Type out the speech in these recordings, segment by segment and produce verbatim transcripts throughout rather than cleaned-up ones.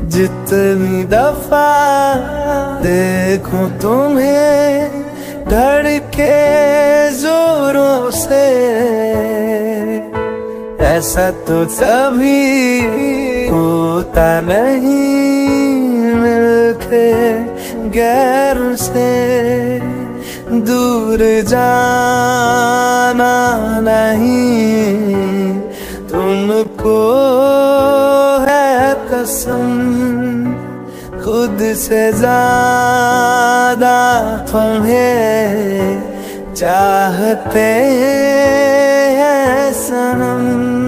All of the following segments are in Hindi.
जितनी दफा देखूं तुम्हें धड़के जोरों से, ऐसा तो कभी होता नहीं मिलके गैरों से। दूर जाना नहीं तुमको है कसम, खुद से ज्यादा तुम्हें चाहते हैं सनम।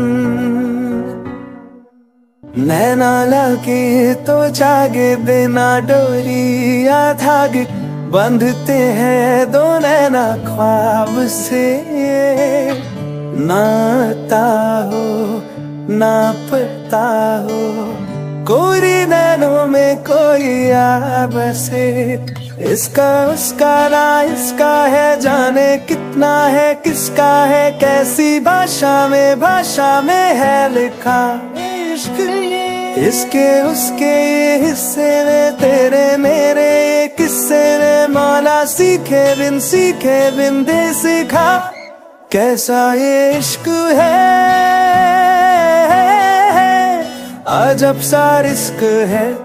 नैना लगे तो जागे बिना डोरी या धागे, बंधते हैं दो नैना ख्वाब से। नाता हो ना पता हो, कोरी नैनों में कोई आ बसे। इसका उसका ना इसका है, जाने कितना है किसका है, कैसी भाषा में भाषा में है लिखा इश्क। इसके उसके ये हिस्से में, तेरे मेरे ये किस्से में, मौला सीखे बिन सीखे बिन दे सिखा। कैसा ये इश्क है, अजब सा रिस्क है।